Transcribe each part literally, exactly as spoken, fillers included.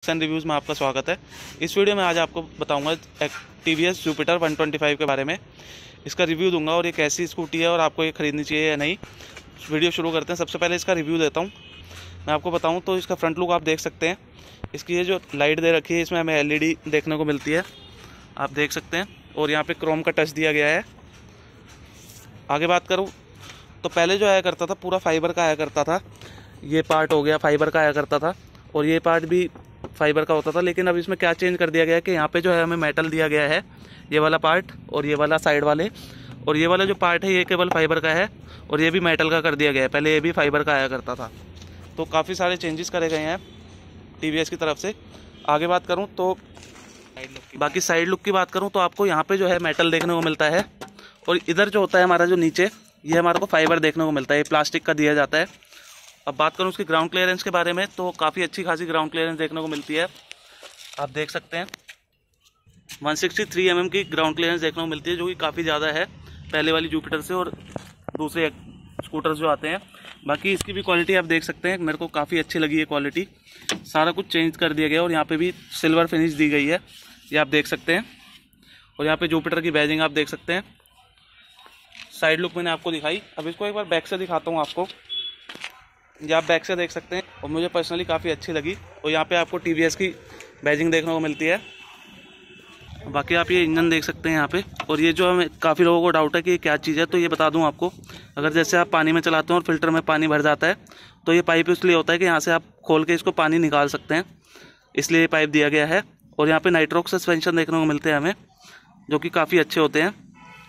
And reviews में आपका स्वागत है। इस वीडियो में आज आपको बताऊंगा T V S Jupiter one twenty five के बारे में। इसका रिव्यू दूंगा और ये कैसी स्कूटी है और आपको ये खरीदनी चाहिए या नहीं। वीडियो शुरू करते हैं। सबसे पहले इसका रिव्यू देता हूँ। मैं आपको बताऊँ तो इसका फ्रंट लुक आप देख सकते हैं। इसकी ये जो लाइट दे रखी है इसमें हमें एल ई डी देखने को मिलती है, आप देख सकते हैं। और यहाँ पर क्रोम का टच दिया गया है। आगे बात करूँ तो पहले जो आया करता था पूरा फाइबर का आया करता था। ये पार्ट हो गया फाइबर का आया करता था और ये पार्ट भी फाइबर का होता था, लेकिन अब इसमें क्या चेंज कर दिया गया है कि यहाँ पे जो है हमें मेटल दिया गया है, ये वाला पार्ट और ये वाला साइड वाले, और ये वाला जो पार्ट है ये केवल फाइबर का है और ये भी मेटल का कर दिया गया है। पहले ये भी फाइबर का आया करता था। तो काफ़ी सारे चेंजेस करे गए हैं टी वी एस की तरफ से। आगे बात करूँ तो बाकी साइड लुक की बात करूँ तो आपको यहाँ पर जो है मेटल देखने को मिलता है और इधर जो होता है हमारा जो नीचे ये हमारे को फाइबर देखने को मिलता है, ये प्लास्टिक का दिया जाता है। अब बात करूं उसकी ग्राउंड क्लियरेंस के बारे में तो काफ़ी अच्छी खासी ग्राउंड क्लियरेंस देखने को मिलती है। आप देख सकते हैं one sixty three M M की ग्राउंड क्लियरेंस देखने को मिलती है, जो कि काफ़ी ज़्यादा है पहले वाली जुपिटर से और दूसरे स्कूटर्स जो आते हैं। बाकी इसकी भी क्वालिटी आप देख सकते हैं, मेरे को काफ़ी अच्छी लगी है क्वालिटी। सारा कुछ चेंज कर दिया गया और यहाँ पर भी सिल्वर फिनिश दी गई है, ये आप देख सकते हैं। और यहाँ पर जुपिटर की बैजिंग आप देख सकते हैं। साइड लुक मैंने आपको दिखाई। अब इसको एक बार बैक से दिखाता हूँ आपको। ये आप बैक से देख सकते हैं और मुझे पर्सनली काफ़ी अच्छी लगी। और यहाँ पे आपको टी वी एस की बैजिंग देखने को मिलती है। बाकी आप ये इंजन देख सकते हैं यहाँ पे। और ये जो हमें काफ़ी लोगों को डाउट है कि ये क्या चीज़ है, तो ये बता दूँ आपको। अगर जैसे आप पानी में चलाते हैं और फिल्टर में पानी भर जाता है तो ये पाइप इसलिए होता है कि यहाँ से आप खोल के इसको पानी निकाल सकते हैं, इसलिए ये पाइप दिया गया है। और यहाँ पर नाइट्रोक्स सस्पेंशन देखने को मिलते हैं हमें, जो कि काफ़ी अच्छे होते हैं।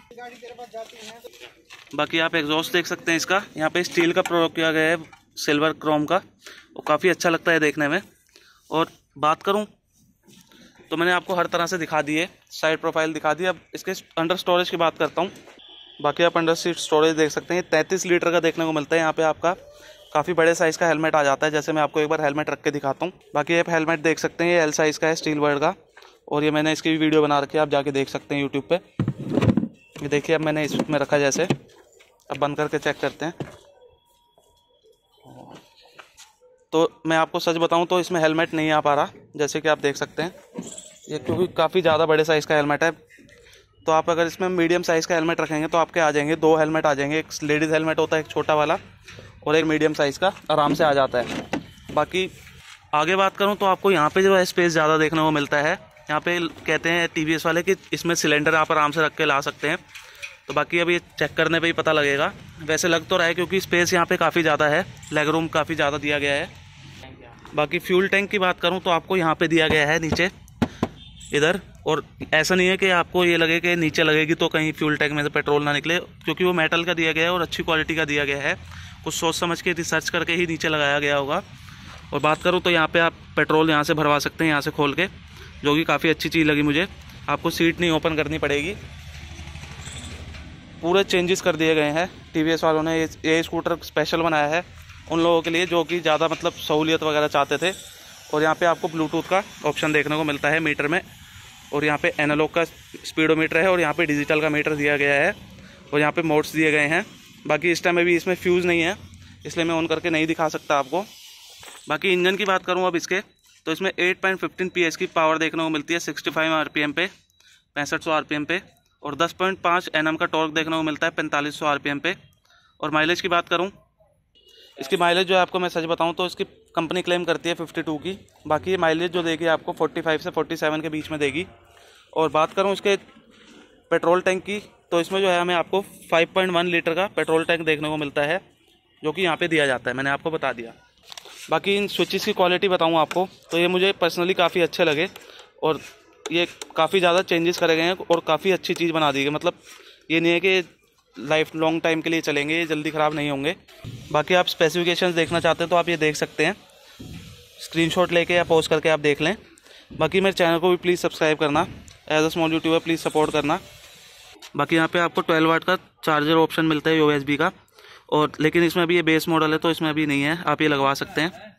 बाकी आप एग्जॉस्ट देख सकते हैं इसका, यहाँ पे स्टील का प्रयोग किया गया है, सिल्वर क्रोम का, और काफ़ी अच्छा लगता है देखने में। और बात करूँ तो मैंने आपको हर तरह से दिखा दी है, साइड प्रोफाइल दिखा दी। अब इसके अंडर स्टोरेज की बात करता हूँ। बाकी आप अंडर सीट स्टोरेज देख सकते हैं, तैंतीस लीटर का देखने को मिलता है। यहाँ पे आपका काफ़ी बड़े साइज़ का हेलमेट आ जाता है, जैसे मैं आपको एक बार हेलमेट रख के दिखाता हूँ। बाकी आप हेलमेट देख सकते हैं, ये एल साइज़ का है, स्टील वर्ड का, और ये मैंने इसकी भी वीडियो बना रखी है, आप जाके देख सकते हैं यूट्यूब पर। ये देखिए अब मैंने इसमें रखा जैसे। अब बंद करके चेक करते हैं। तो मैं आपको सच बताऊं तो इसमें हेलमेट नहीं आ पा रहा, जैसे कि आप देख सकते हैं। ये क्योंकि काफ़ी ज़्यादा बड़े साइज़ का हेलमेट है, तो आप अगर इसमें मीडियम साइज़ का हेलमेट रखेंगे तो आपके आ जाएंगे दो हेलमेट आ जाएंगे। एक लेडीज़ हेलमेट होता है एक छोटा वाला, और एक मीडियम साइज़ का आराम से आ जाता है। बाकी आगे बात करूँ तो आपको यहाँ पर जो है स्पेस ज़्यादा देखने को मिलता है। यहाँ पे कहते हैं टी वी एस वाले कि इसमें सिलेंडर आप आराम से रख के ला सकते हैं। तो बाकी अब ये चेक करने पे ही पता लगेगा। वैसे लग तो रहा है क्योंकि स्पेस यहाँ पे काफ़ी ज़्यादा है, लेग रूम काफ़ी ज़्यादा दिया गया है। बाकी फ्यूल टैंक की बात करूँ तो आपको यहाँ पे दिया गया है नीचे इधर, और ऐसा नहीं है कि आपको ये लगे कि नीचे लगेगी तो कहीं फ्यूल टैंक में से पेट्रोल ना निकले, क्योंकि वो मेटल का दिया गया है और अच्छी क्वालिटी का दिया गया है। कुछ सोच समझ के रिसर्च करके ही नीचे लगाया गया होगा। और बात करूँ तो यहाँ पर आप पेट्रोल यहाँ से भरवा सकते हैं, यहाँ से खोल के, जो कि काफ़ी अच्छी चीज़ लगी मुझे। आपको सीट नहीं ओपन करनी पड़ेगी। पूरे चेंजेस कर दिए गए हैं टी वी एस वालों ने। ये स्कूटर स्पेशल बनाया है उन लोगों के लिए जो कि ज़्यादा मतलब सहूलियत वगैरह चाहते थे। और यहाँ पे आपको ब्लूटूथ का ऑप्शन देखने को मिलता है मीटर में, और यहाँ पे एनालॉग का स्पीडोमीटर है और यहाँ पे डिजिटल का मीटर दिया गया है, और यहाँ पे मोड्स दिए गए हैं। बाकी इस टाइम में भी इसमें फ्यूज़ नहीं है, इसलिए मैं ऑन करके नहीं दिखा सकता आपको। बाकी इंजन की बात करूँ अब इसके, तो इसमें eight point fifteen P S की पावर देखने को मिलती है sixty five R P M पे, पैंसठ सौ आर पी एम पे, और दस पॉइंट पाँच एन एम का टॉर्क देखने को मिलता है पैंतालीस सौ आर पी एम पे। और माइलेज की बात करूं, इसकी माइलेज जो है आपको मैं सच बताऊं तो इसकी कंपनी क्लेम करती है बावन की। बाकी ये माइलेज जो देगी आपको पैंतालीस से सैंतालीस के बीच में देगी। और बात करूं इसके पेट्रोल टैंक की, तो इसमें जो है हमें आपको फाइव पॉइंट वन लीटर का पेट्रोल टैंक देखने को मिलता है, जो कि यहाँ पर दिया जाता है, मैंने आपको बता दिया। बाकी इन स्विचेस की क्वालिटी बताऊँ आपको तो ये मुझे पर्सनली काफ़ी अच्छे लगे, और ये काफ़ी ज़्यादा चेंजेस करे गए हैं और काफ़ी अच्छी चीज़ बना दी गई। मतलब ये नहीं है कि लाइफ लॉन्ग टाइम के लिए चलेंगे, ये जल्दी ख़राब नहीं होंगे। बाकी आप स्पेसिफिकेशंस देखना चाहते हैं तो आप ये देख सकते हैं, स्क्रीनशॉट लेके या पोस्ट करके आप देख लें। बाकी मेरे चैनल को भी प्लीज़ सब्सक्राइब करना, as a small youtuber please support करना। बाकी यहाँ पर आपको ट्वेल्व वाट का चार्जर ऑप्शन मिलता है यू एस बी का, और लेकिन इसमें अभी ये बेस मॉडल है तो इसमें अभी नहीं है, आप ये लगवा सकते हैं।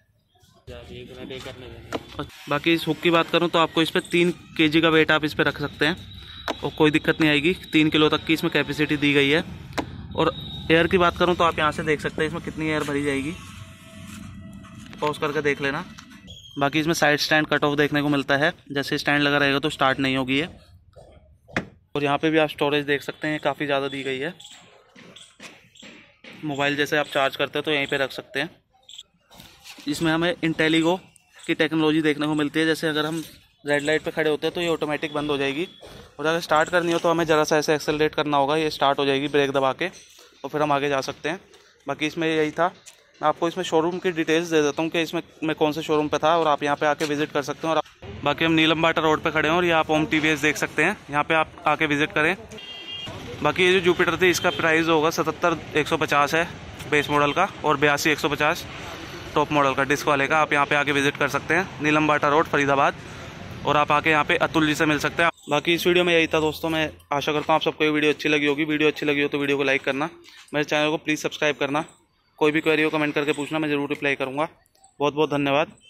बाकी इस हुक की बात करूं तो आपको इस पर तीन केजी का वेट आप इस पर रख सकते हैं और कोई दिक्कत नहीं आएगी। तीन किलो तक की इसमें कैपेसिटी दी गई है। और एयर की बात करूं तो आप यहां से देख सकते हैं इसमें कितनी एयर भरी जाएगी, पॉज करके देख लेना। बाकी इसमें साइड स्टैंड कट ऑफ देखने को मिलता है, जैसे स्टैंड लगा रहेगा तो स्टार्ट नहीं होगी ये। और यहाँ पे भी आप स्टोरेज देख सकते हैं, काफ़ी ज़्यादा दी गई है। मोबाइल जैसे आप चार्ज करते हैं तो यहीं पे रख सकते हैं। इसमें हमें इंटेलिगो की टेक्नोलॉजी देखने को मिलती है, जैसे अगर हम रेड लाइट पे खड़े होते हैं तो ये ऑटोमेटिक बंद हो जाएगी, और अगर स्टार्ट करनी हो तो हमें ज़रा सा ऐसे एक्सेलरेट करना होगा, ये स्टार्ट हो जाएगी ब्रेक दबा के, और फिर हम आगे जा सकते हैं। बाकी इसमें यही था। मैं आपको इसमें शोरूम की डिटेल्स दे देता हूँ कि इसमें मैं कौन से शोरूम पे था, और आप यहाँ पे आके विजिट कर सकते हैं। और बाकी हम नीलम बाटा रोड पे खड़े हैं और ये आप ओम टीवीएस देख सकते हैं, यहाँ पे आप आके विजिट करें। बाकी ये जो जुपिटर थी इसका प्राइस होगा सतहत्तर एक सौ पचास है बेस मॉडल का, और बयासी एक सौ पचास टॉप मॉडल का डिस्क वाले का। आप यहाँ पे आके विजिट कर सकते हैं, नीलम बाटा रोड फरीदाबाद, और आप आके यहाँ पे अतुल जी से मिल सकते हैं। बाकी इस वीडियो में यही था दोस्तों। मैं आशा करता हूँ आप सबको ये वीडियो अच्छी लगी होगी। वीडियो अच्छी लगी हो तो वीडियो को लाइक करना, मेरे चैनल को प्लीज़ सब्सक्राइब करना। कोई भी क्वेरी हो कमेंट करके पूछना, मैं ज़रूर रिप्लाई करूँगा। बहुत बहुत धन्यवाद।